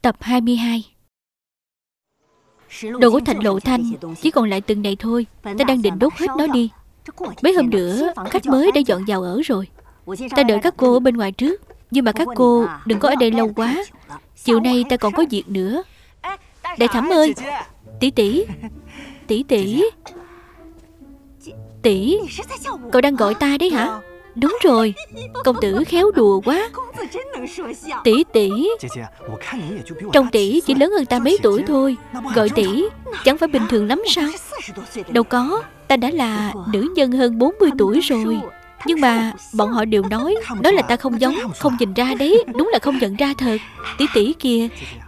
Tập 22. Đồ của Thạch Lộ Thanh chỉ còn lại từng này thôi. Ta đang định đốt hết nó đi. Mấy hôm nữa khách mới đã dọn vào ở rồi. Ta đợi các cô ở bên ngoài trước. Nhưng mà các cô đừng có ở đây lâu quá. Chiều nay ta còn có việc nữa. Đại Thẩm ơi, tỷ tỷ, tỷ tỷ, tỷ, cậu đang gọi ta đấy hả? Đúng rồi, công tử khéo đùa quá. Tỷ tỷ, trông tỷ chỉ lớn hơn ta mấy tuổi thôi. Gọi tỷ chẳng phải bình thường lắm sao? Đâu có, ta đã là nữ nhân hơn 40 tuổi rồi. Nhưng mà bọn họ đều nói là ta không giống, không nhìn ra đấy. Đúng là không nhận ra thật. Tỷ tỷ kìa.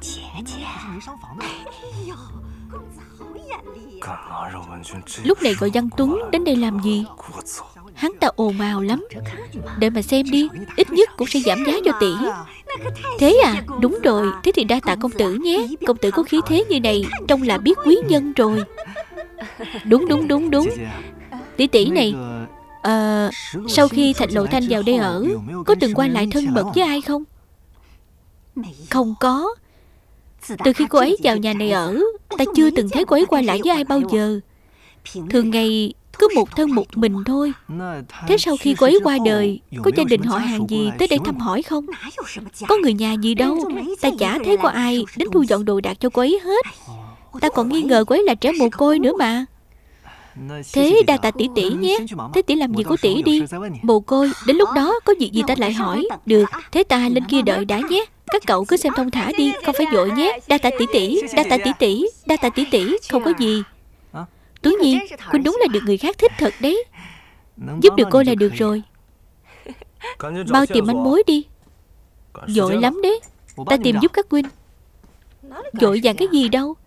Lúc này gọi Văn Tuấn đến đây làm gì? Hắn ta ồn ào lắm. Để mà xem đi, ít nhất cũng sẽ giảm giá cho tỷ. Thế à? Đúng rồi. Thế thì đa tạ công tử nhé. Công tử có khí thế như này, trông là biết quý nhân rồi. Đúng. Tỷ tỷ này, sau khi Thạch Lộ Thanh vào đây ở, có từng qua lại thân mật với ai không? Không có. Từ khi cô ấy vào nhà này ở, ta chưa từng thấy cô ấy qua lại với ai bao giờ. Thường ngày cứ một thân một mình thôi. Thế sau khi cô ấy qua đời, có gia đình họ hàng gì tới đây thăm hỏi không? Có người nhà gì đâu. Ta chả thấy có ai đến thu dọn đồ đạc cho cô ấy hết. Ta còn nghi ngờ cô ấy là trẻ mồ côi nữa mà. Thế đa tạ tỷ tỷ nhé. Thế tỷ làm gì của tỷ đi. Mồ côi, đến lúc đó có việc gì ta lại hỏi. Được, thế ta lên kia đợi đã nhé. Các cậu cứ xem thông thả đi, không phải vội nhé. Đa tạ tỷ tỷ, đa tạ tỷ tỷ, đa tạ tỷ tỷ. Không có gì. Tuấn Nhi, Quynh đúng là được người khác thích thật đấy. Giúp được cô là được rồi. Mau tìm manh mối đi. Vội lắm đấy. Ta tìm giúp các Quynh. Vội vàng cái gì đâu.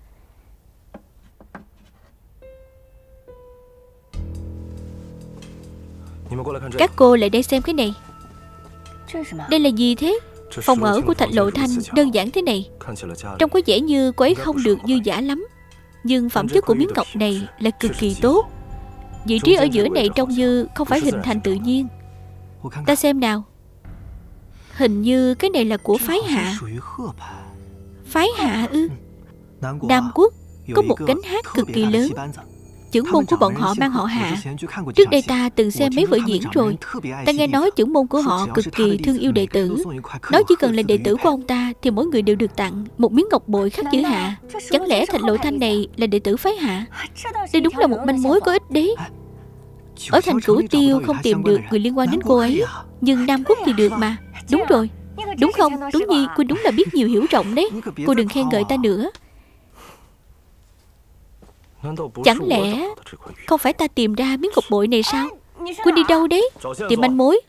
Các cô lại đây xem cái này. Đây là gì thế? Phòng ở của Thạch Lộ Thanh đơn giản thế này. Trông có vẻ như cô ấy không được dư dả lắm. Nhưng phẩm chất của miếng ngọc này là cực kỳ tốt. Vị trí ở giữa này trông như không phải hình thành tự nhiên. Ta xem nào. Hình như cái này là của phái Hạ. Phái Hạ ư? Nam Quốc có một gánh hát cực kỳ lớn. Chưởng môn của bọn họ mang họ Hạ. Trước đây ta từng xem mấy vở diễn rồi. Ta nghe nói chưởng môn của họ cực kỳ thương yêu đệ tử. Nói chỉ cần là đệ tử của ông ta thì mỗi người đều được tặng một miếng ngọc bội khắc chữ Hạ. Chẳng lẽ Thạch Lộ Thanh này là đệ tử phái Hạ? Đây đúng là một manh mối có ích đấy. Ở thành Cửu Tiêu không tìm được người liên quan đến cô ấy, nhưng Nam Quốc thì được mà. Đúng rồi. Đúng không? Tuấn Nhi, cô đúng là biết nhiều hiểu rộng đấy. Cô đừng khen ngợi ta nữa. Chẳng lẽ không phải ta tìm ra miếng ngọc bội này sao? Quynh đi đâu đấy? Tìm manh mối.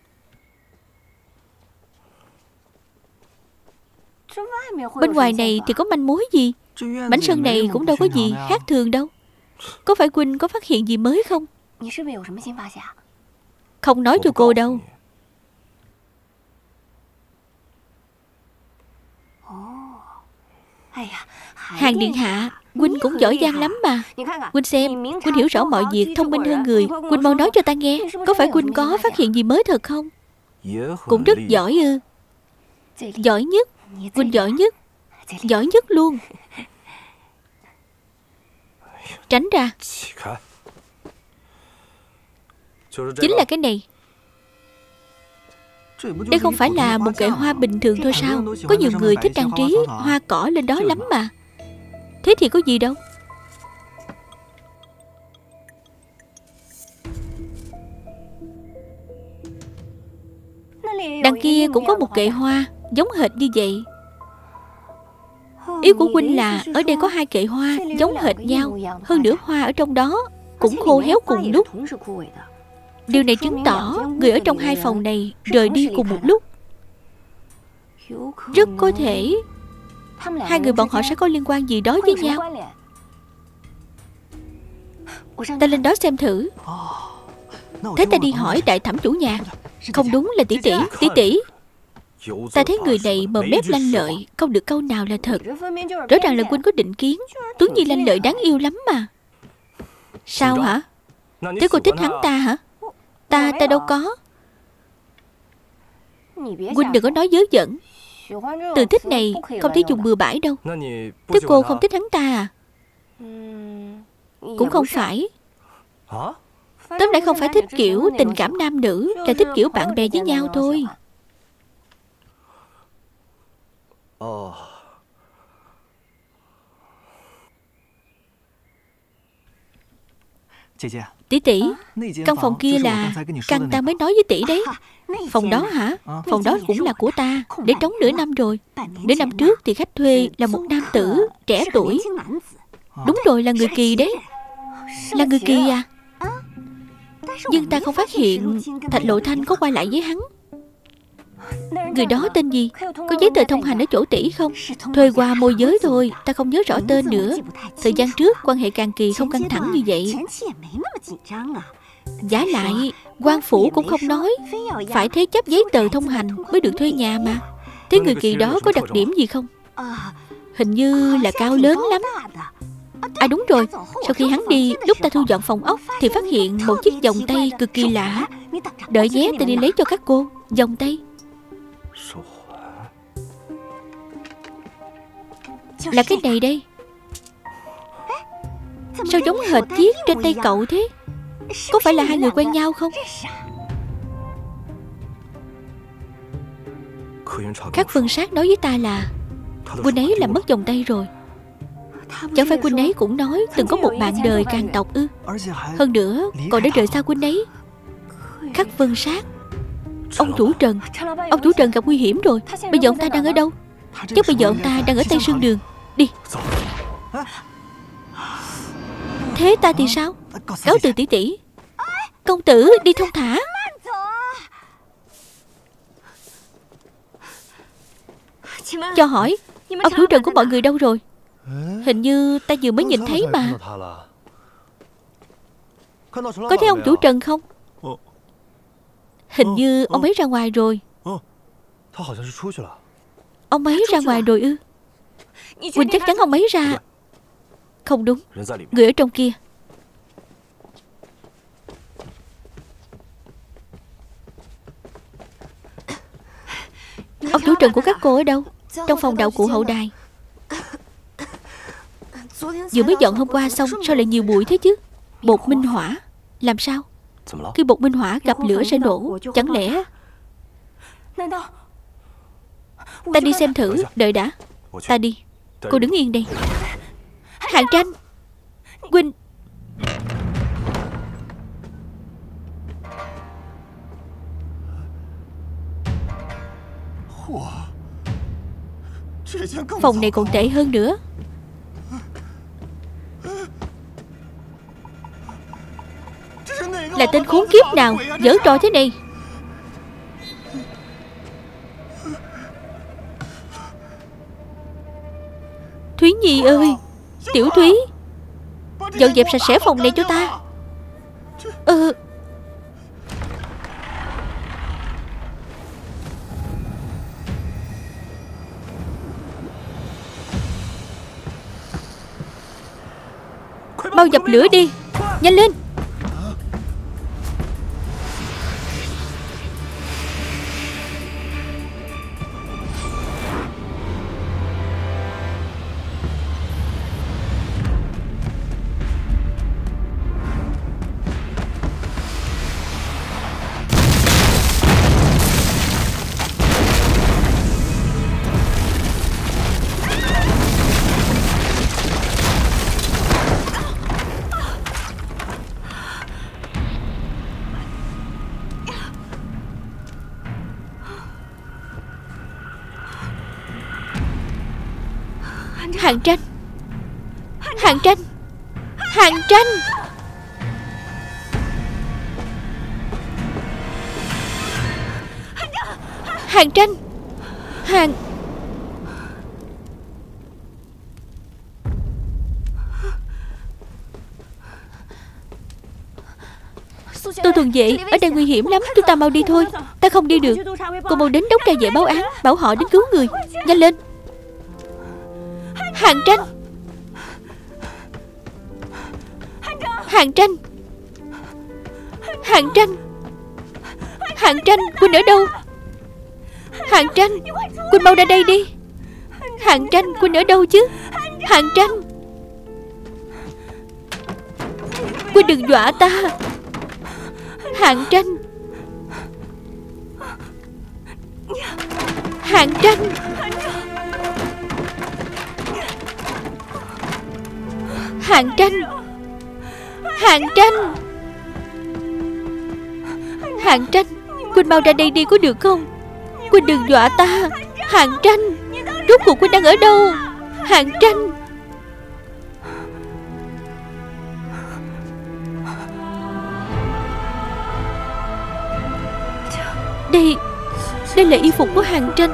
Bên ngoài này thì có manh mối gì? Mảnh sân này cũng đâu có gì khác thường đâu. Có phải Quynh có phát hiện gì mới không? Không nói cho cô đâu. Hàng điện hạ, Quynh cũng giỏi giang lắm mà. Quynh xem, Quynh hiểu rõ mọi việc, thông minh hơn người. Quynh mau nói cho ta nghe. Có phải Quynh có phát hiện gì mới thật không? Cũng rất giỏi ư? Giỏi nhất. Quynh giỏi nhất. Giỏi nhất luôn. Tránh ra. Chính là cái này. Đây không phải là một kệ hoa bình thường thôi sao? Có nhiều người thích trang trí hoa cỏ lên đó lắm mà. Thế thì có gì đâu. Đằng kia cũng có một kệ hoa giống hệt như vậy. Ý của Quynh là ở đây có hai kệ hoa giống hệt nhau. Hơn nữa hoa ở trong đó cũng khô héo cùng lúc. Điều này chứng tỏ người ở trong hai phòng này rời đi cùng một lúc. Rất có thể hai người bọn họ sẽ có liên quan gì đó với nhau. Ta lên đó xem thử. Thế ta đi hỏi đại thẩm chủ nhà. Không đúng là tỷ tỷ. Tỷ tỷ, ta thấy người này mồm mép lanh lợi, không được câu nào là thật. Rõ ràng là Quynh có định kiến. Tuấn Nhi lanh lợi đáng yêu lắm mà. Sao hả? Thế cô thích hắn ta hả? Ta đâu có. Quynh đừng có nói dớ dẫn. Từ thích này không thể dùng bừa bãi đâu. Thế cô không thích hắn ta à? Cũng không phải. Tóm lại không phải thích kiểu tình cảm nam nữ, là thích kiểu bạn bè với nhau thôi. Tỷ tỷ, căn phòng kia là căn ta mới nói với tỷ đấy. Phòng đó hả? Phòng đó cũng là của ta, để trống nửa năm rồi. Nửa năm trước thì khách thuê là một nam tử trẻ tuổi. Đúng rồi, là người Kỳ đấy. Là người Kỳ à? Nhưng ta không phát hiện Thạch Lộ Thanh có quay lại với hắn. Người đó tên gì? Có giấy tờ thông hành ở chỗ tỷ không? Thuê qua môi giới thôi, ta không nhớ rõ tên nữa. Thời gian trước quan hệ càng kỳ không căng thẳng như vậy. Giả lại quan phủ cũng không nói phải thế chấp giấy tờ thông hành mới được thuê nhà mà. Thế người Kỳ đó có đặc điểm gì không? Hình như là cao lớn lắm. À đúng rồi, sau khi hắn đi, lúc ta thu dọn phòng ốc thì phát hiện một chiếc vòng tay cực kỳ lạ. Đợi nhé, ta đi lấy cho các cô. Vòng tay là cái này đây. Sao giống hệt chiếc trên tay cậu thế? Có phải là hai người quen nhau không? Khắc Vân Sát nói với ta là Huynh ấy làm mất vòng tay rồi. Chẳng phải Huynh ấy cũng nói từng có một bạn đời càng tộc ư? Hơn nữa còn đã rời xa Huynh ấy. Khắc Vân Sát, ông chủ Trần. Ông chủ Trần gặp nguy hiểm rồi. Bây giờ ông ta đang ở đâu? Chắc bây giờ ông ta đang ở Tây Sương Đường. Đi. Thế ta thì sao? Cáo từ tỷ tỷ. Công tử đi thong thả. Cho hỏi ông chủ Trần của mọi người đâu rồi? Hình như ta vừa mới nhìn thấy mà. Có thấy ông chủ Trần không? Hình như ông ấy ra ngoài rồi. Ông ấy ra ngoài rồi ư? Quỳnh chắc chắn ông ấy ra. Không đúng, người ở trong kia. Ông chủ Trần của các cô ở đâu? Trong phòng đạo cụ hậu đài. Vừa mới dọn hôm qua xong, sao lại nhiều bụi thế chứ? Bột minh hỏa. Làm sao? Khi bột minh hỏa gặp lửa sẽ nổ. Chẳng lẽ ta đi xem thử. Đợi đã. Ta đi. Cô đứng yên đây. Hàn Tranh, Quỳnh. Phòng này còn tệ hơn nữa. Là tên khốn kiếp nào giở trò thế này? Thúy Nhi ơi, Tiểu Thúy, dọn dẹp sạch sẽ phòng này cho ta. Mau dập lửa đi, nhanh lên. Hàn Tranh, Hàn Tranh, Hàn Tranh. Hàn Tranh, Hàn. Tô Thuần Vệ, ở đây nguy hiểm lắm, chúng ta mau đi thôi. Ta không đi được. Cô mau đến đốc ca vệ báo án, bảo họ đến cứu người. Nhanh lên. Hàn Tranh, Hàn Tranh, Hàn Tranh, Hàn Tranh, Quỳnh ở đâu? Hàn Tranh, Quynh mau ra đây đi. Hàn Tranh, Quynh ở đâu chứ? Hàn Tranh, Quynh đừng dọa ta. Hàn Tranh, Hàn Tranh. Hàn Tranh, Hàn Tranh. Hàn Tranh, Quynh mau ra đây đi có được không? Quynh đừng dọa ta. Hàn Tranh, rốt cuộc Quynh đang ở đâu? Hàn Tranh. Đây là y phục của Hàn Tranh.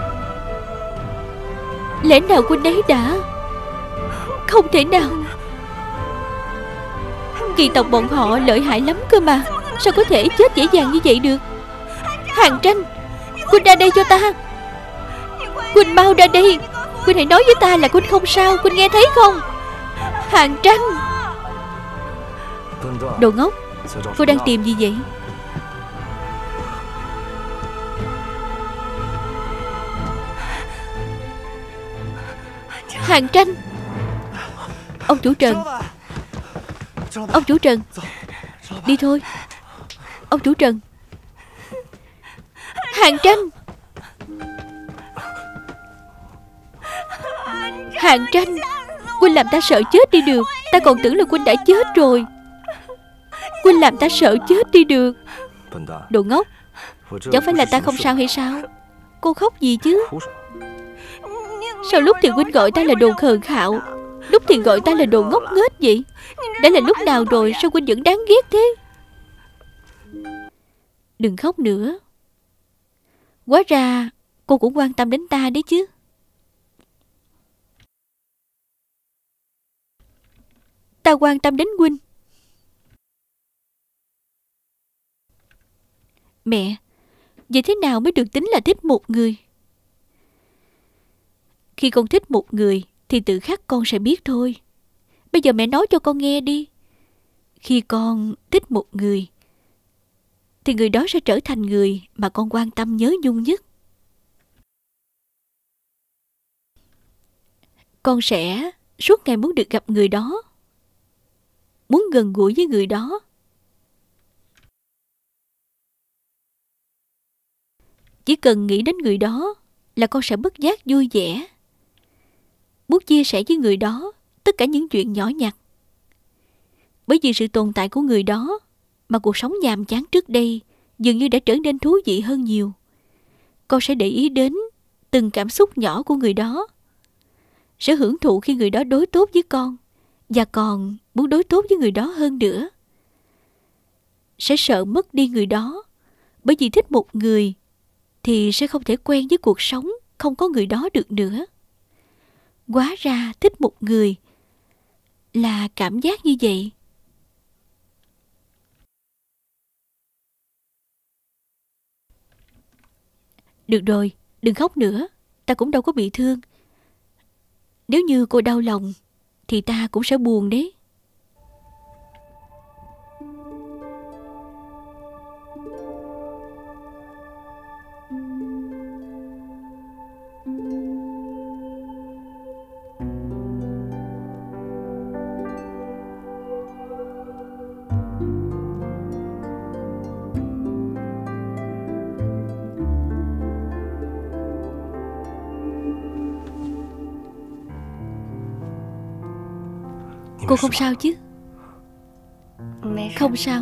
Lẽ nào Quynh ấy đã... Không thể nào. Kỳ tộc bọn họ lợi hại lắm cơ mà. Sao có thể chết dễ dàng như vậy được? Hàn Tranh, Quynh ra đây cho ta. Quynh mau ra đây. Quynh hãy nói với ta là Quynh không sao. Quynh nghe thấy không? Hàn Tranh. Đồ ngốc, cô đang tìm gì vậy? Hàn Tranh. Ông chủ Trần. Ông chủ Trần, đi thôi. Ông chủ Trần. Hàn Tranh. Hàn Tranh, Quynh làm ta sợ chết đi được. Ta còn tưởng là Quynh đã chết rồi. Quynh làm ta sợ chết đi được. Đồ ngốc, chẳng phải là ta không sao hay sao? Cô khóc gì chứ? Sao lúc thì Quynh gọi ta là đồ khờ khạo, lúc thì gọi ta là đồ ngốc nghếch vậy? Đã là lúc nào rồi sao Quynh vẫn đáng ghét thế? Đừng khóc nữa. Hóa ra cô cũng quan tâm đến ta đấy chứ. Ta quan tâm đến Quynh. Mẹ, vậy thế nào mới được tính là thích một người? Khi con thích một người thì tự khắc con sẽ biết thôi. Bây giờ mẹ nói cho con nghe đi. Khi con thích một người thì người đó sẽ trở thành người mà con quan tâm nhớ nhung nhất. Con sẽ suốt ngày muốn được gặp người đó, muốn gần gũi với người đó. Chỉ cần nghĩ đến người đó là con sẽ bất giác vui vẻ, muốn chia sẻ với người đó tất cả những chuyện nhỏ nhặt. Bởi vì sự tồn tại của người đó mà cuộc sống nhàm chán trước đây dường như đã trở nên thú vị hơn nhiều. Con sẽ để ý đến từng cảm xúc nhỏ của người đó, sẽ hưởng thụ khi người đó đối tốt với con, và còn muốn đối tốt với người đó hơn nữa. Sẽ sợ mất đi người đó, bởi vì thích một người thì sẽ không thể quen với cuộc sống không có người đó được nữa. Hóa ra thích một người là cảm giác như vậy. Được rồi, đừng khóc nữa. Ta cũng đâu có bị thương. Nếu như cô đau lòng thì ta cũng sẽ buồn đấy. Cô không sao chứ? Không sao.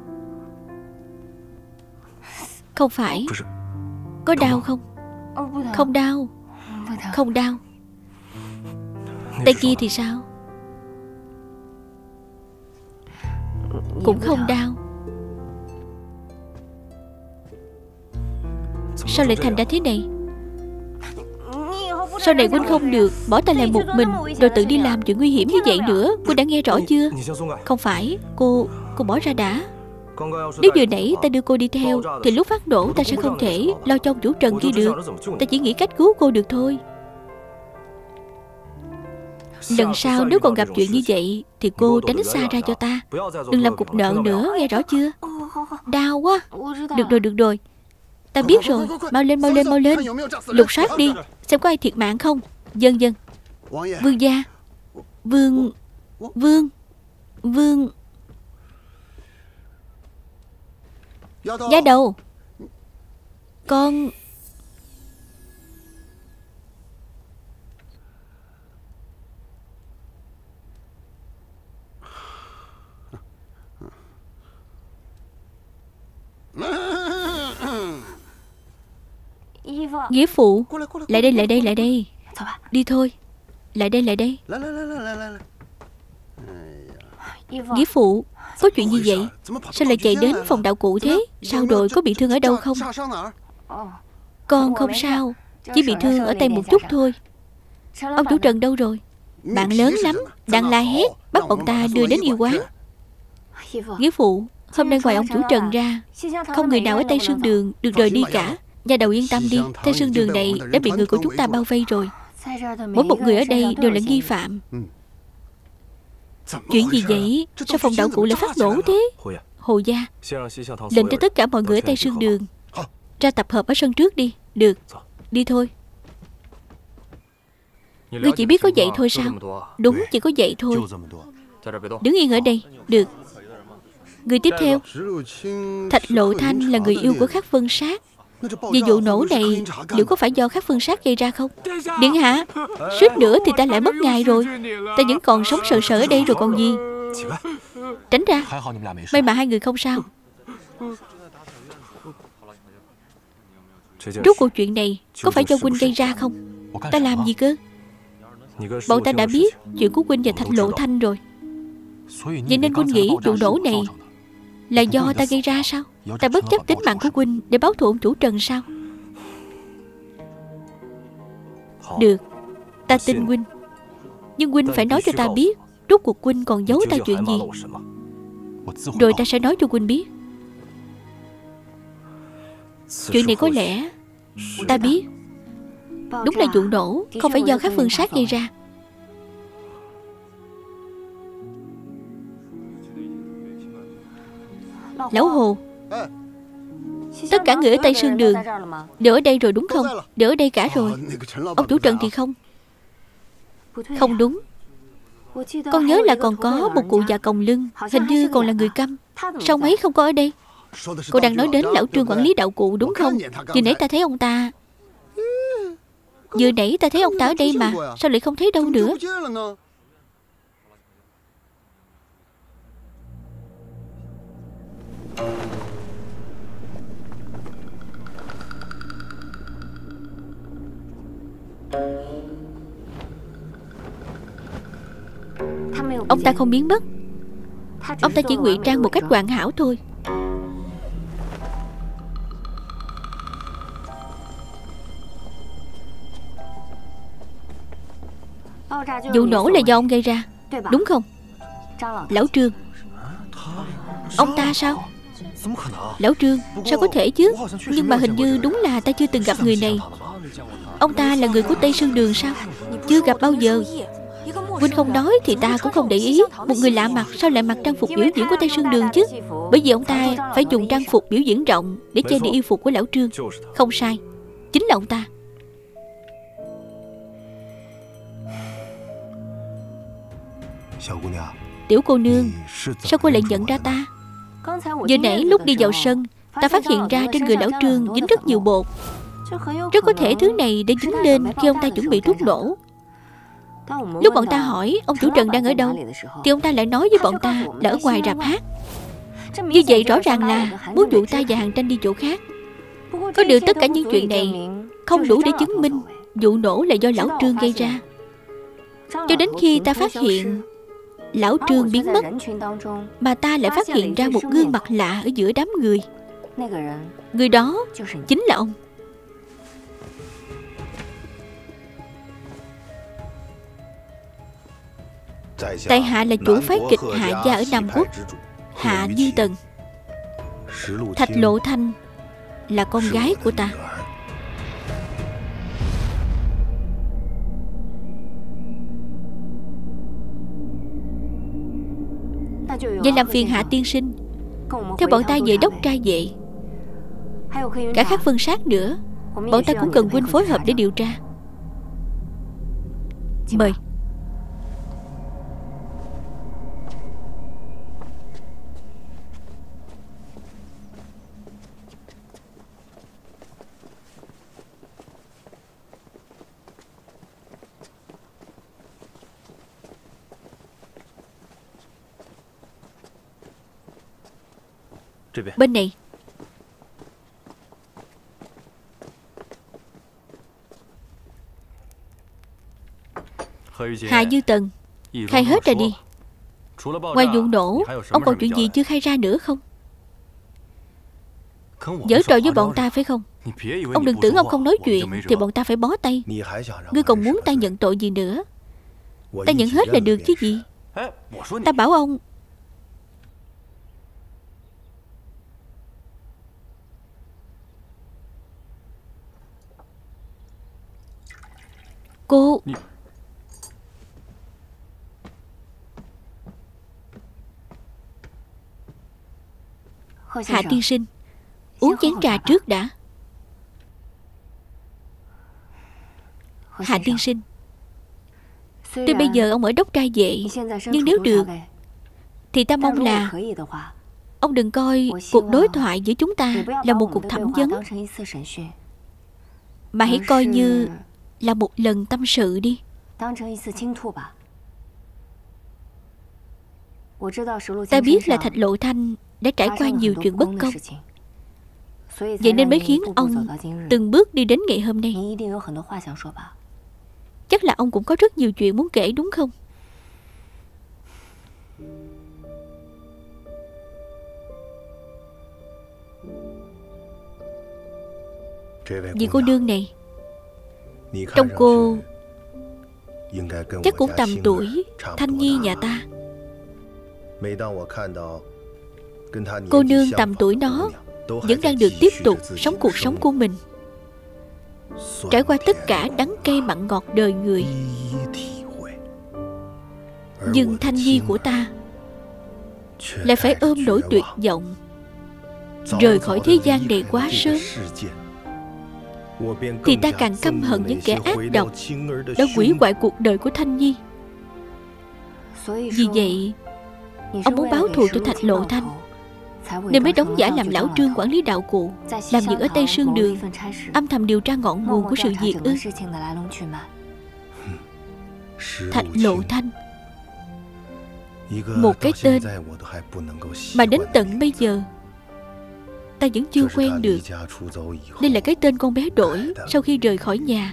Không phải. Có đau không? Không đau. Không đau. Tay kia thì sao? Cũng không đau. Sao lại thành ra thế này? Sau này Quynh không được bỏ ta lại một mình rồi tự đi làm chuyện nguy hiểm như vậy nữa. Cô đã nghe rõ chưa? Không phải. Cô bỏ ra đã. Nếu vừa nãy ta đưa cô đi theo thì lúc phát nổ ta sẽ không thể lo cho ông chủ Trần kia được. Ta chỉ nghĩ cách cứu cô được thôi. Lần sau nếu còn gặp chuyện như vậy thì cô tránh xa ra cho ta. Đừng làm cục nợ nữa, nghe rõ chưa? Đau quá. Được rồi. Ta Ta biết rồi. Mau lên, mau lên, mau lên. Lục soát đi, xem có ai thiệt mạng không. Dân dân. Vương gia. Vương. Giá đầu. Con. Nghĩa phụ. Lại đây, lại đây, lại đây. Đi thôi. Lại đây, lại đây. Nghĩa phụ, có chuyện gì vậy? Sao lại chạy đến phòng đạo cụ thế? Sao rồi, có bị thương ở đâu không? Con không sao, chỉ bị thương ở tay một chút thôi. Ông chủ Trần đâu rồi? Bạn lớn lắm, đang la hét, bắt bọn ta đưa đến y quán. Nghĩa phụ, hôm nay ngoài ông chủ Trần ra, không người nào ở Tây Sương Đường được rời đi cả. Gia đầu yên tâm đi, Tây Sương Đường này đã bị người của chúng ta bao vây rồi. Mỗi một người ở đây đều là nghi phạm. Chuyện gì vậy? Sao phòng đạo cụ lại phát nổ thế? Hồ gia, lệnh cho tất cả mọi người ở Tây Sương Đường ra tập hợp ở sân trước đi. Được, đi thôi. Ngươi chỉ biết có vậy thôi sao? Đúng, chỉ có vậy thôi. Đứng yên ở đây. Được. Người tiếp theo. Thạch Lộ Thanh là người yêu của Khắc Vân Sát. Vì vụ nổ này, liệu có phải do Khắc Vân Sát gây ra không? Điện hạ, suýt nữa thì ta lại mất ngài rồi. Ta vẫn còn sống sờ sờ ở đây rồi còn gì. Tránh ra. May mà hai người không sao. Rốt cuộc chuyện này có phải do huynh gây ra không? Ta làm gì cơ? Bọn ta đã biết chuyện của huynh và Thạch Lộ Thanh rồi. Vậy nên huynh nghĩ vụ nổ này là do ta gây ra sao? Ta bất chấp tính mạng của huynh để báo thù ông chủ Trần sao? Được, ta tin huynh. Nhưng huynh phải nói cho ta biết rốt cuộc huynh còn giấu ta chuyện gì. Rồi ta sẽ nói cho huynh biết. Chuyện này có lẽ ta biết. Đúng là vụ nổ không phải do Khắc Vân Sát gây ra. Lão Hồ, tất cả người ở Tây Sương Đường đều ở đây rồi đúng không? Đều ở đây cả rồi. Ông chủ Trần thì không. Không đúng. Con nhớ là còn có một cụ già còng lưng, hình như còn là người Câm. Sao mấy không có ở đây? Cô đang nói đến lão Trương quản lý đạo cụ đúng không? Vừa nãy ta thấy ông ta. Vừa nãy ta thấy ông ta ở đây mà. Sao lại không thấy đâu nữa? Ông ta không biến mất. Ông ta chỉ ngụy trang một cách hoàn hảo thôi. Vụ nổ là do ông gây ra, đúng không? Lão Trương. Ông ta sao? Lão Trương, sao có thể chứ? Nhưng mà hình như đúng là ta chưa từng gặp người này. Ông ta là người của Tây Sương Đường sao? Chưa gặp bao giờ. Huynh không nói thì ta cũng không để ý. Một người lạ mặt sao lại mặc trang phục biểu diễn của Tây Sương Đường chứ? Bởi vì ông ta phải dùng trang phục biểu diễn rộng để che đi y phục của lão Trương. Không sai, chính là ông ta. Tiểu cô nương, sao cô lại nhận ra ta? Vừa nãy lúc đi vào sân, ta phát hiện ra trên người lão Trương dính rất nhiều bột. Rất có thể thứ này đã dính lên khi ông ta chuẩn bị thuốc nổ. Lúc bọn ta hỏi ông chủ Trần đang ở đâu, thì ông ta lại nói với bọn ta là ở ngoài rạp hát. Như vậy rõ ràng là muốn dụ ta và Hàng Tranh đi chỗ khác. Có điều tất cả những chuyện này không đủ để chứng minh vụ nổ là do lão Trương gây ra. Cho đến khi ta phát hiện lão Trương biến mất, mà ta lại phát hiện ra một gương mặt lạ ở giữa đám người. Người đó chính là ông. Tại hạ là chủ phái kịch Hạ gia ở Nam Quốc, Hạ Như Tần. Thạch Lộ Thanh là con gái của ta. Vậy làm phiền Hạ tiên sinh theo bọn ta về Đốc Tra Vệ. Cả Khắc Vân Sát nữa. Bọn ta cũng cần huynh phối hợp để điều tra. Mời. Bên này. Hạ Dư Tần, khai hết ra đi. Ngoài vụ nổ, ông còn chuyện gì chưa khai ra nữa không? Giở trò với bọn ta phải không? Ông đừng tưởng ông không nói chuyện thì bọn ta phải bó tay. Ngươi còn muốn ta nhận tội gì nữa? Ta nhận hết là được chứ gì. Ta bảo ông. Cô. Hạ tiên sinh, uống chén trà trước đã. Hạ tiên sinh, tuy bây giờ ông ở Đốc Trai Vệ, nhưng nếu được thì ta mong là ông đừng coi cuộc đối thoại giữa chúng ta là một cuộc thẩm vấn, mà hãy coi như là một lần tâm sự đi. Ta biết là Thạch Lộ Thanh đã trải qua nhiều chuyện bất công, vậy nên mới khiến ông từng bước đi đến ngày hôm nay. Chắc là ông cũng có rất nhiều chuyện muốn kể đúng không? Vì cô nương này, trông cô chắc cũng tầm tuổi Thanh Nhi nhà ta. Cô nương tầm tuổi nó vẫn đang được tiếp tục sống cuộc sống của mình, trải qua tất cả đắng cay mặn ngọt đời người. Nhưng Thanh Nhi của ta lại phải ôm nỗi tuyệt vọng, rời khỏi thế gian này quá sớm. Thì ta càng căm hận những kẻ ác độc đã hủy hoại cuộc đời của Thanh Nhi. Vì vậy, ông muốn báo thù cho Thạch Lộ Thanh, nên mới đóng giả làm lão trương quản lý đạo cụ, làm việc ở Tây Sương Đường, âm thầm điều tra ngọn nguồn của sự việc ư? Thạch Lộ Thanh, một cái tên mà đến tận bây giờ ta vẫn chưa quen được. Đây là cái tên con bé đổi sau khi rời khỏi nhà.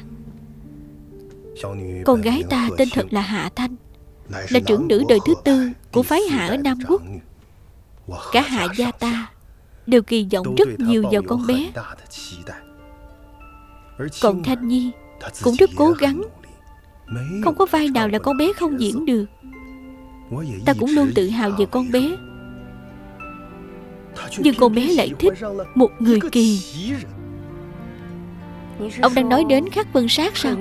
Con gái ta tên thật là Hạ Thanh, là trưởng nữ đời thứ 4 của phái Hạ ở Nam Quốc. Cả Hạ gia ta đều kỳ vọng rất nhiều vào con bé. Còn Thanh Nhi cũng rất cố gắng, không có vai nào là con bé không diễn được. Ta cũng luôn tự hào về con bé. Nhưng con bé lại thích một người Kỳ. Ông đang nói đến Khắc Vân Sát sao?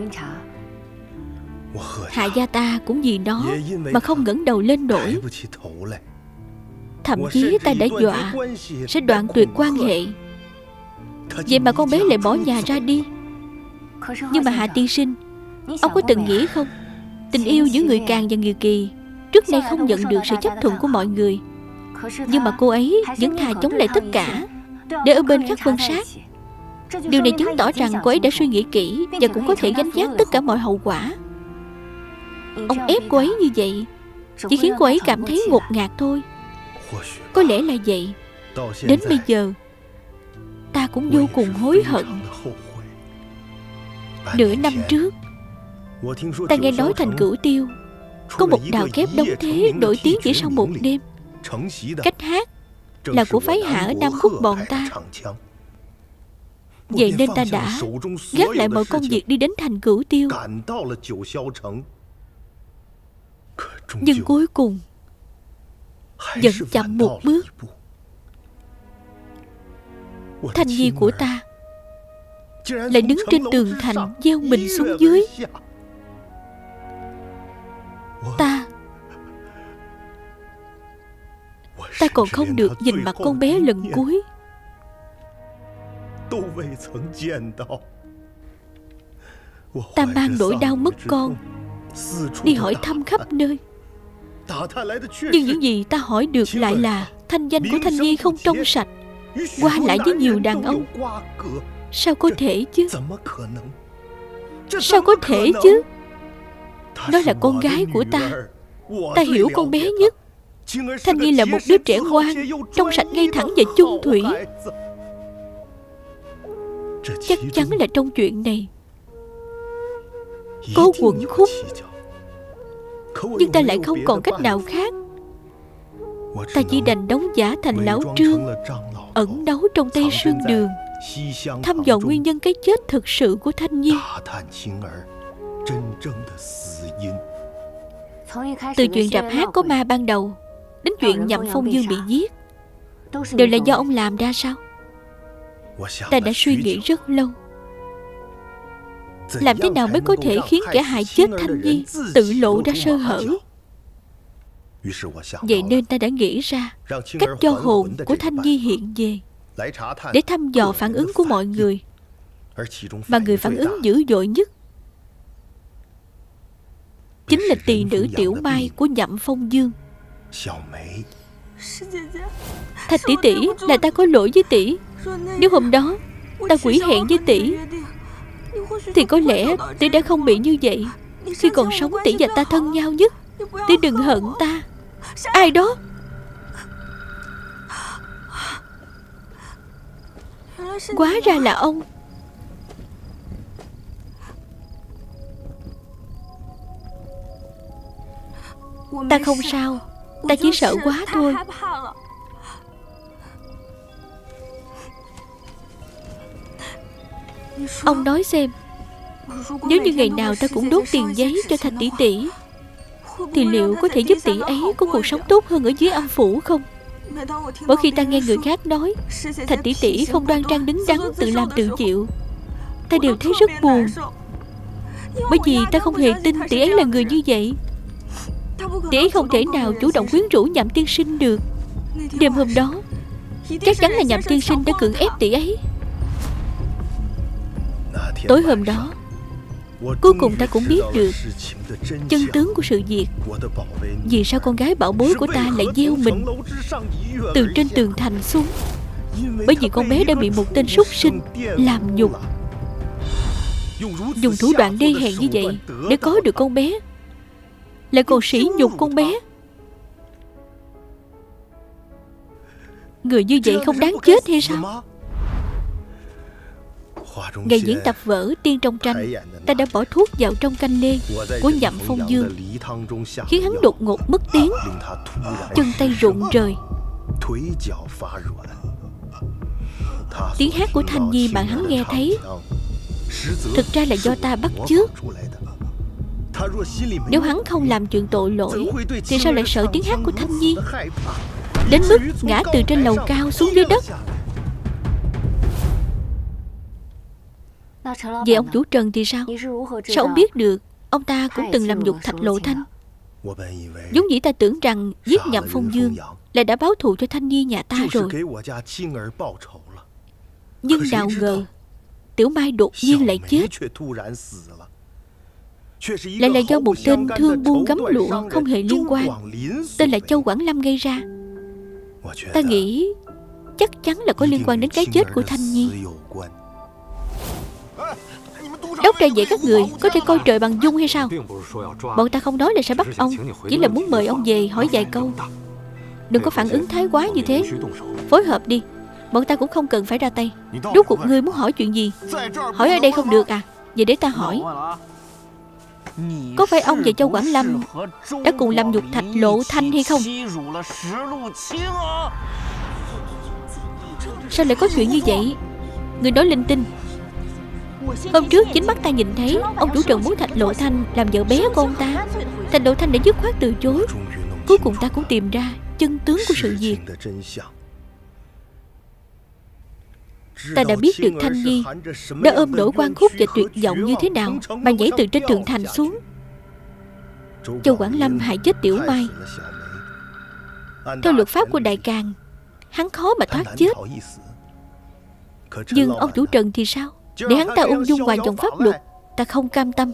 Hạ gia ta cũng vì nó mà không ngẩng đầu lên nổi. Thậm chí ta đã dọa sẽ đoạn tuyệt quan hệ. Vậy mà con bé lại bỏ nhà ra đi. Nhưng mà Hạ tiên sinh, ông có từng nghĩ không, tình yêu giữa người Càn và người Kỳ trước nay không nhận được sự chấp thuận của mọi người. Nhưng mà cô ấy vẫn thà chống lại tất cả để ở bên Khắc Vân Sát. Điều này chứng tỏ rằng cô ấy đã suy nghĩ kỹ và cũng có thể gánh vác tất cả mọi hậu quả. Ông ép cô ấy như vậy chỉ khiến cô ấy cảm thấy ngột ngạt thôi. Có lẽ là vậy. Đến bây giờ ta cũng vô cùng hối hận. Nửa năm trước, ta nghe nói thành Cửu Tiêu có một đào kép đóng thế nổi tiếng chỉ sau một đêm. Cách hát là của phái Hạ ở Nam Quốc bọn ta. Vậy nên ta đã gác lại mọi công việc đi đến thành Cửu Tiêu. Nhưng cuối cùng vẫn chậm một bước. Thanh Nhi của ta lại đứng trên tường thành gieo mình xuống dưới. Ta còn không được nhìn mặt con bé lần cuối. Ta mang nỗi đau mất con đi hỏi thăm khắp nơi, nhưng những gì ta hỏi được lại là thanh danh của Thanh Nhi không trong sạch, qua lại với nhiều đàn ông. Sao có thể chứ? Sao có thể chứ? Nó là con gái của ta. Ta hiểu con bé nhất. Thanh Nhi là một đứa trẻ ngoan, trong sạch, ngay thẳng và chung thủy. Chắc chắn là trong chuyện này có uẩn khúc, nhưng ta lại không còn cách nào khác. Ta chỉ đành đóng giả thành lão Trương, ẩn náu trong Tây Sương Đường, thăm dò nguyên nhân cái chết thực sự của Thanh Nhi. Từ chuyện rạp hát có ma ban đầu đến chuyện Nhậm Phong Dương bị giết, đều là do ông làm ra sao? Ta đã suy nghĩ rất lâu, làm thế nào mới có thể khiến kẻ hại chết Thanh Nhi tự lộ ra sơ hở. Vậy nên ta đã nghĩ ra cách cho hồn của Thanh Nhi hiện về, để thăm dò phản ứng của mọi người. Mà người phản ứng dữ dội nhất chính là tỳ nữ Tiểu Mai của Nhậm Phong Dương. Thạch tỷ tỷ, là ta có lỗi với tỷ. Nếu hôm đó ta quỷ hẹn với tỷ thì có lẽ tỷ đã không bị như vậy. Khi còn sống tỷ và ta thân nhau nhất. Tỷ đừng hận ta. Ai đó? Hóa ra là ông. Ta không sao, ta chỉ sợ quá thôi. Ông nói xem, nếu như ngày nào ta cũng đốt tiền giấy cho Thạch tỷ tỷ, thì liệu có thể giúp tỷ ấy có cuộc sống tốt hơn ở dưới âm phủ không? Mỗi khi ta nghe người khác nói Thạch tỷ tỷ không đoan trang đứng đắn, tự làm tự chịu, ta đều thấy rất buồn. Bởi vì ta không hề tin tỷ ấy là người như vậy. Tỷ ấy không thể nào chủ động quyến rũ Nhậm tiên sinh được. Đêm hôm đó chắc chắn là Nhậm tiên sinh đã cưỡng ép tỷ ấy. Tối hôm đó cuối cùng ta cũng biết được chân tướng của sự việc. Vì sao con gái bảo bối của ta lại gieo mình từ trên tường thành xuống? Bởi vì con bé đã bị một tên súc sinh làm nhục, dùng thủ đoạn đê hèn như vậy để có được con bé, lại còn sỉ nhục con bé. Người như vậy không đáng chết hay sao? Ngày diễn tập vở Tiên trong tranh, ta đã bỏ thuốc vào trong canh lê của Nhậm Phong Dương, khiến hắn đột ngột mất tiếng, chân tay rụng rời. Tiếng hát của Thanh Nhi mà hắn nghe thấy thực ra là do ta bắt chước. Nếu hắn không làm chuyện tội lỗi thì sao lại sợ tiếng hát của Thanh Nhi, đến mức ngã từ trên lầu cao xuống dưới đất? Vậy ông chủ Trần thì sao? Sao ông biết được ông ta cũng từng làm nhục Thạch Lộ Thanh? Vốn dĩ ta tưởng rằng giết Nhậm Phong Dương là đã báo thù cho Thanh Nhi nhà ta rồi, nhưng nào ngờ Tiểu Mai đột nhiên lại chết, lại là do một tên thương buôn gấm lụa không hề liên quan, tên là Châu Quảng Lâm gây ra. Ta nghĩ chắc chắn là có liên quan đến cái chết của Thanh Nhi. Đốc ra vậy các người có thể coi trời bằng dung hay sao? Bọn ta không nói là sẽ bắt ông, chỉ là muốn mời ông về hỏi vài câu. Đừng có phản ứng thái quá như thế. Phối hợp đi, bọn ta cũng không cần phải ra tay. Rốt cuộc ngươi muốn hỏi chuyện gì? Hỏi ở đây không được à? Vậy để ta hỏi, có phải ông và Châu Quảng Lâm đã cùng làm nhục Thạch Lộ Thanh hay không? Sao lại có chuyện như vậy? Người nói linh tinh. Hôm trước chính mắt ta nhìn thấy ông chủ Trần muốn Thạch Lộ Thanh làm vợ bé của ông ta. Thạch Lộ Thanh đã dứt khoát từ chối. Cuối cùng ta cũng tìm ra chân tướng của sự việc. Ta đã biết được Thanh Nhi đã ôm nỗi oan khúc và tuyệt vọng như thế nào mà nhảy từ trên tường thành xuống. Châu Quảng Lâm hại chết Tiểu Mai. Theo luật pháp của Đại Càn, hắn khó mà thoát chết. Nhưng ông chủ Trần thì sao? Để hắn ta ung dung hòa dòng pháp luật, ta không cam tâm.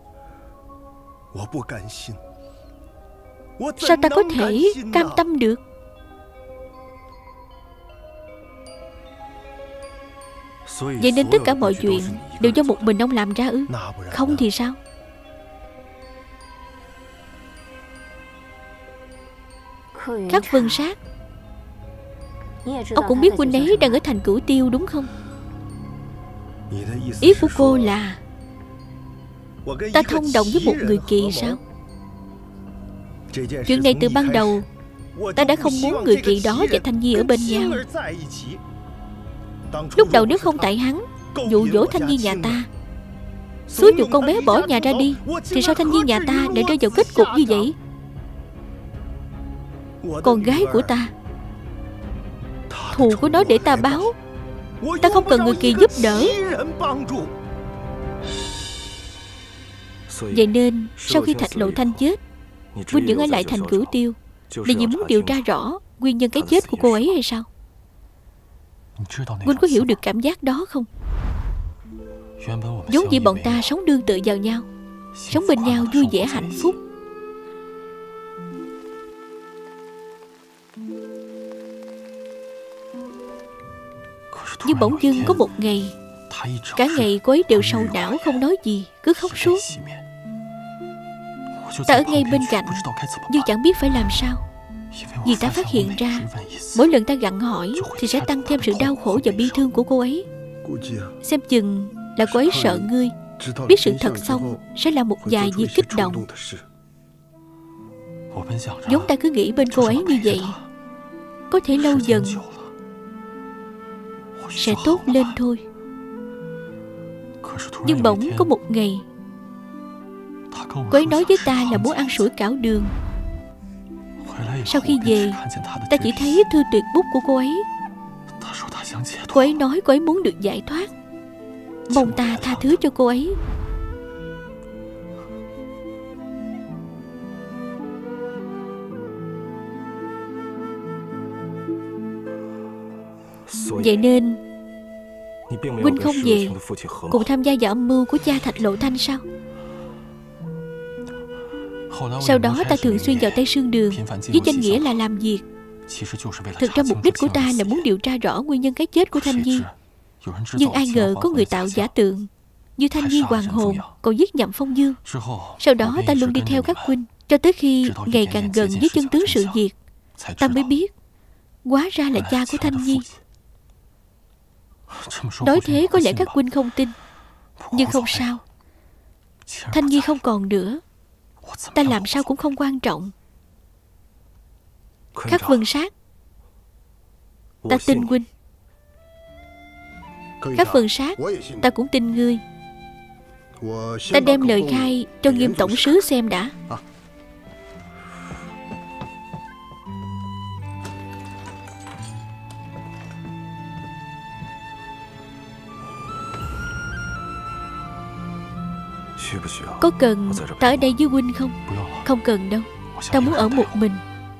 Sao ta có thể cam tâm được? Vậy nên tất cả mọi chuyện đều do một mình ông làm ra ư? Không thì sao? Khắc Vân Sát, ông cũng biết huynh ấy đang ở thành Cửu Tiêu đúng không? Ý của cô là ta thông đồng với một người kỳ sao? Chuyện này từ ban đầu ta đã không muốn người kỳ đó và Thanh Nhi ở bên nhau. Lúc đầu nếu không tại hắn dụ dỗ Thanh Nhi nhà ta, xúi giục con bé bỏ nhà ra đi, thì sao Thanh Nhi nhà ta lại rơi vào kết cục như vậy? Con gái của ta, thù của nó để ta báo. Ta không cần người kỳ giúp đỡ. Vậy nên sau khi Thạch Lộ Thanh chết, huynh vẫn ở lại thành Cửu Tiêu là vì muốn điều tra rõ nguyên nhân cái chết của cô ấy hay sao? Huynh có hiểu được cảm giác đó không? Vốn dĩ bọn ta sống nương tựa vào nhau, sống bên nhau vui vẻ hạnh phúc. Nhưng bỗng dưng có một ngày, cả ngày cô ấy đều sầu não không nói gì, cứ khóc suốt. Ta ở ngay bên cạnh nhưng chẳng biết phải làm sao. Vì ta phát hiện ra mỗi lần ta gặng hỏi thì sẽ tăng thêm sự đau khổ và bi thương của cô ấy. Xem chừng là cô ấy sợ ngươi biết sự thật xong sẽ là một vài việc kích động. Vốn ta cứ nghĩ bên cô ấy như vậy có thể lâu dần sẽ tốt lên thôi. Nhưng bỗng có một ngày, cô ấy nói với ta là muốn ăn sủi cảo đường. Sau khi về, ta chỉ thấy thư tuyệt bút của cô ấy. Cô ấy nói cô ấy muốn được giải thoát, mong ta tha thứ cho cô ấy. Vậy nên huynh không về cùng tham gia vào âm mưu của cha Thạch Lộ Thanh sao? Sau đó ta thường xuyên vào Tây Sương Đường với danh nghĩa là làm việc. Thực ra mục đích của ta là muốn điều tra rõ nguyên nhân cái chết của Thanh Nhi. Nhưng ai ngờ có người tạo giả tượng như Thanh Nhi hoàng hồn, còn giết nhậm Phong Dương. Sau đó ta luôn đi theo các huynh, cho tới khi ngày càng gần với chân tướng sự việc, ta mới biết hóa ra là cha của Thanh Nhi. Nói thế có lẽ các huynh không tin, nhưng không sao. Thanh Nhi không còn nữa, ta làm sao cũng không quan trọng. Khắc Vân Sát, ta tin huynh. Khắc Vân Sát, ta cũng tin ngươi. Ta đem lời khai cho Nghiêm tổng sứ xem đã. Có cần ta ở đây với huynh không? Không cần đâu, ta muốn ở một mình.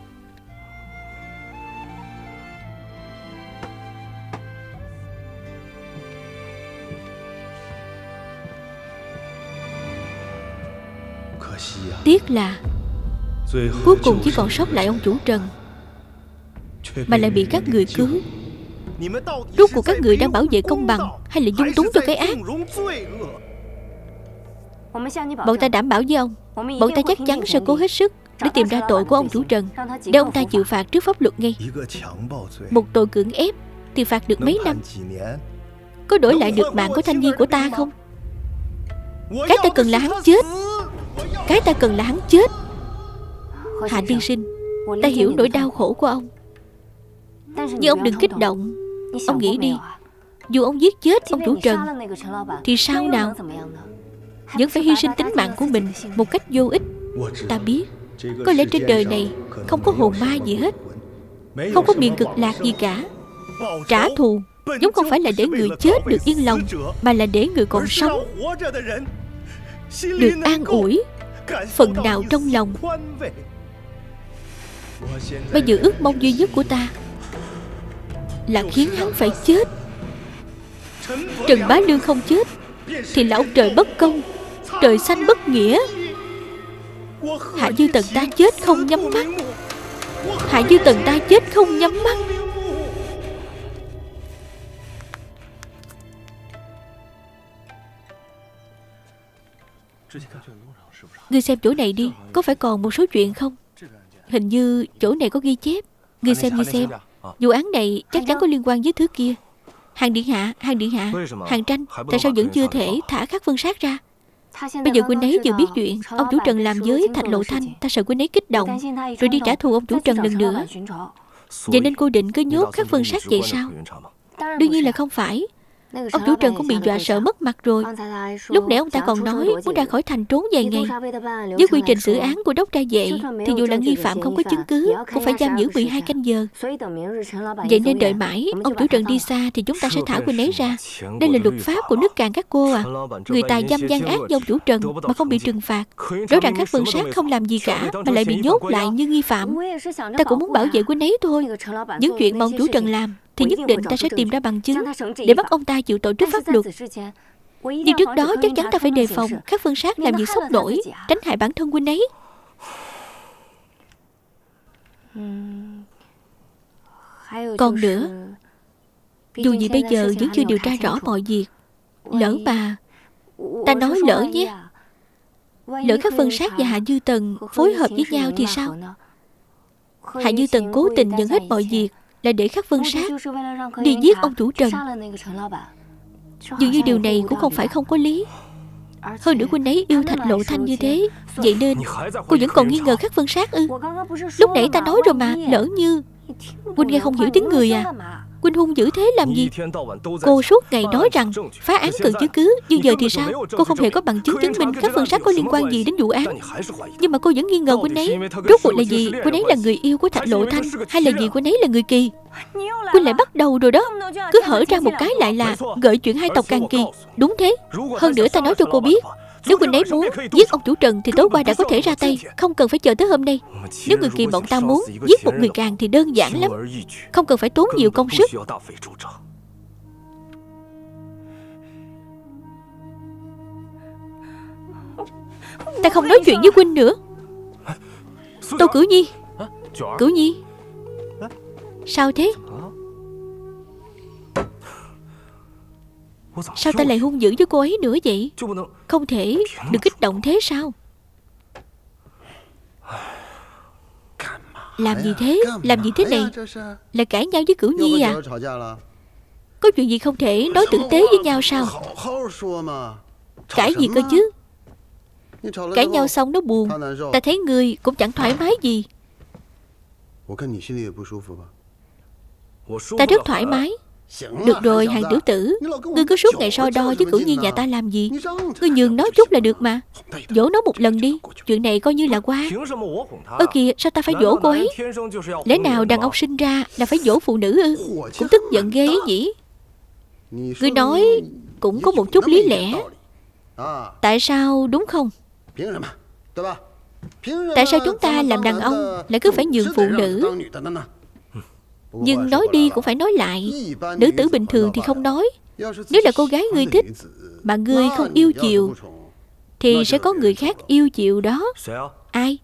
Tiếc là cuối cùng chỉ còn sót lại ông chủ Trần, mà lại bị các người cứu. Rốt cuộc các người đang bảo vệ công bằng hay là dung túng cho cái ác? Bọn ta đảm bảo với ông, bọn ta chắc chắn sẽ cố hết sức để tìm ra tội của ông chủ Trần, để ông ta chịu phạt trước pháp luật ngay. Một tội cưỡng ép thì phạt được mấy năm, có đổi lại được mạng của Thanh Nhi của ta không? Cái ta cần là hắn chết. Cái ta cần là hắn chết. Hạ tiên sinh, ta hiểu nỗi đau khổ của ông, nhưng ông đừng kích động. Ông nghĩ đi, dù ông giết chết ông chủ Trần thì sao nào? Vẫn phải hy sinh tính mạng của mình một cách vô ích. Ta biết, có lẽ trên đời này không có hồn ma gì hết, không có miền cực lạc gì cả. Trả thù giống không phải là để người chết được yên lòng, mà là để người còn sống được an ủi phần nào trong lòng. Bây giờ ước mong duy nhất của ta là khiến hắn phải chết. Trần Bá Lương không chết thì lão trời bất công, trời xanh bất nghĩa. Hạ Dư Tần ta chết không nhắm mắt. Hạ Dư Tần ta chết không nhắm mắt. Ngươi xem chỗ này đi, có phải còn một số chuyện không? Hình như chỗ này có ghi chép. Ngươi xem. Vụ án này chắc chắn có liên quan với thứ kia. Hàng điện hạ, Hàng Tranh, tại sao vẫn chưa thể thả Khắc Vân Sát ra? Bây giờ huynh ấy vừa biết chuyện ông chủ Trần làm với Thạch Lộ Thanh, ta sợ huynh ấy kích động rồi đi trả thù ông chủ Trần lần nữa. Vậy nên cô định cứ nhốt Khắc Vân Sát vậy sao? Đương nhiên là không phải. Ông chủ Trần cũng bị dọa sợ mất mặt rồi. Lúc nãy ông ta còn nói muốn ra khỏi thành trốn vài ngày. Với quy trình xử án của đốc ra vậy thì dù là nghi phạm không có chứng cứ cũng phải giam giữ 12 canh giờ. Vậy nên đợi mãi ông chủ Trần đi xa thì chúng ta sẽ thả huynh ấy ra. Đây là luật pháp của nước Càn các cô à. Người tài dâm gian ác như ông chủ Trần mà không bị trừng phạt, rõ ràng Khắc Vân Sát không làm gì cả mà lại bị nhốt lại như nghi phạm. Ta cũng muốn bảo vệ huynh ấy thôi. Những chuyện mà ông chủ Trần làm thì nhất định ta sẽ tìm ra bằng chứng để bắt ông ta chịu tội trước pháp luật. Nhưng trước đó chắc chắn ta phải đề phòng Khắc Vân Sát làm gì sốc nổi, tránh hại bản thân huynh ấy. Còn nữa, dù gì bây giờ vẫn chưa điều tra rõ mọi việc. Lỡ mà ta nói lỡ nhé, lỡ Khắc Vân Sát và Hạ Dư Tần phối hợp với nhau thì sao? Hạ Dư Tần cố tình nhận hết mọi việc là để Khắc Vân Sát đi giết ông chủ Trần. Dường như điều này cũng không phải không có lý. Hơn nữa huynh ấy yêu Thạch Lộ Thanh như thế, vậy nên cô vẫn còn nghi ngờ Khắc Vân Sát ư? Lúc nãy ta nói rồi mà, lỡ như huynh nghe không hiểu tiếng người à? Huynh hung dữ thế làm gì? Cô suốt ngày nói rằng phá án cần chứng cứ, nhưng giờ thì sao? Cô không hề có bằng chứng chứng minh Khắc Vân Sát có liên quan gì đến vụ án, nhưng mà cô vẫn nghi ngờ huynh ấy. Rốt cuộc là gì? Huynh ấy là người yêu của Thạch Lộ Thanh hay là gì huynh ấy là người Kỳ? Huynh lại bắt đầu rồi đó. Cứ hở ra một cái lại là gợi chuyện hai tộc Càn Kỳ. Đúng thế. Hơn nữa ta nói cho cô biết, nếu huynh ấy muốn giết ông chủ Trần thì tối qua đã có thể ra tay, không cần phải chờ tới hôm nay. Nếu người Kỳ bọn ta muốn giết một người Càn thì đơn giản lắm, không cần phải tốn nhiều công sức. Ta không nói chuyện với huynh nữa. Tô Cửu Nhi. Cửu Nhi, sao thế? Sao ta lại hung dữ với cô ấy nữa vậy? Không thể được kích động thế sao? Làm gì thế? Làm gì thế này? Là cãi nhau với Cửu Nhi à? Có chuyện gì không thể nói tử tế với nhau sao? Cãi gì cơ chứ? Cãi nhau xong nó buồn. Ta thấy người cũng chẳng thoải mái gì. Ta rất thoải mái. Được rồi Hàng tiểu tử, ngươi cứ suốt ngày so đo với Cửu Nhi nhà ta làm gì? Ngươi nhường nó chút là được mà. Dỗ nó một lần đi, chuyện này coi như là qua. Ơ kìa, sao ta phải dỗ cô ấy? Lẽ nào đàn ông sinh ra là phải dỗ phụ nữ ư? Cũng tức giận ghê ấy nhỉ. Ngươi nói cũng có một chút lý lẽ. Tại sao đúng không? Tại sao chúng ta làm đàn ông lại cứ phải nhường phụ nữ? Nhưng nói đi cũng phải nói lại. Nữ tử bình thường thì không nói. Nếu là cô gái ngươi thích mà ngươi không yêu chiều thì sẽ có người khác yêu chiều đó. Ai?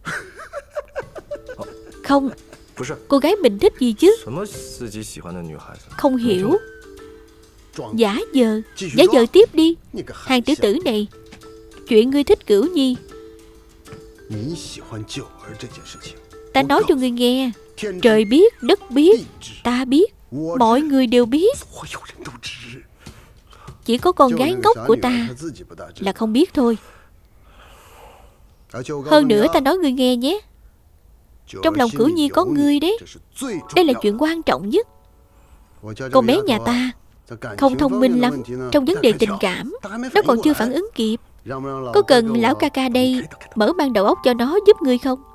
Không, cô gái mình thích gì chứ? Không hiểu. Giả vờ tiếp đi. Hàng tiểu tử này, chuyện ngươi thích Cửu Nhi, ta nói cho ngươi nghe. Trời biết, đất biết, ta biết, mọi người đều biết. Chỉ có con gái ngốc của ta là không biết thôi. Hơn nữa ta nói ngươi nghe nhé, trong lòng Cửu Nhi có ngươi đấy. Đây là chuyện quan trọng nhất. Con bé nhà ta không thông minh lắm trong vấn đề tình cảm. Nó còn chưa phản ứng kịp. Có cần lão ca ca đây mở mang đầu óc cho nó giúp ngươi không?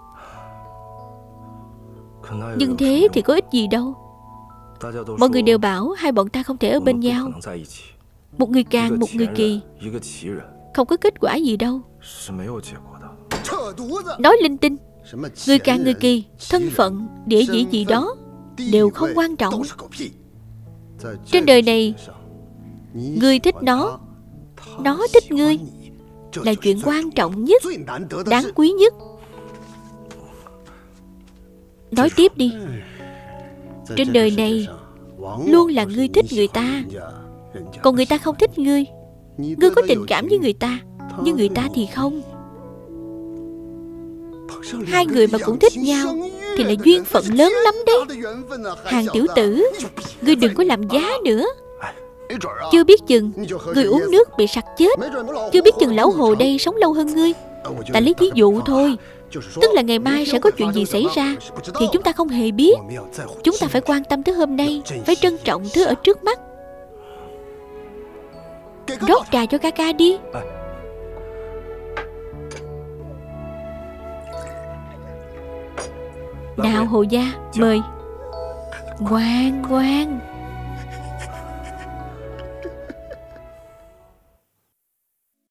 Nhưng thế thì có ích gì đâu. Mọi người đều bảo hai bọn ta không thể ở bên nhau. Một người Càn, một người Kỳ, không có kết quả gì đâu. Nói linh tinh. Người Càn, người Kỳ, thân phận, địa vị gì đó đều không quan trọng. Trên đời này Ngươi thích nó thích ngươi, là chuyện quan trọng nhất, đáng quý nhất. Nói tiếp đi. Trên đời này luôn là ngươi thích người ta, còn người ta không thích ngươi. Ngươi có tình cảm với người ta, nhưng người ta thì không. Hai người mà cũng thích nhau thì là duyên phận lớn lắm đấy. Hàng tiểu tử, ngươi đừng có làm giá nữa. Chưa biết chừng ngươi uống nước bị sặc chết. Chưa biết chừng lão hồ đây sống lâu hơn ngươi. Ta lấy ví dụ thôi. Tức là ngày mai sẽ có chuyện gì xảy ra thì chúng ta không hề biết. Chúng ta phải quan tâm tới hôm nay, phải trân trọng thứ ở trước mắt. Rót trà cho ca ca đi. Nào Hồ gia, mời. Ngoan ngoan.